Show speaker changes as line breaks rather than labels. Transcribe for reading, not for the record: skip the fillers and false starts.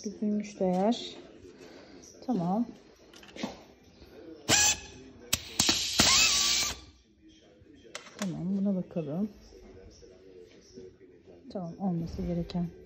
Büzülmüş de eğer. Tamam. Tamam, buna bakalım. Tamam, olması gereken.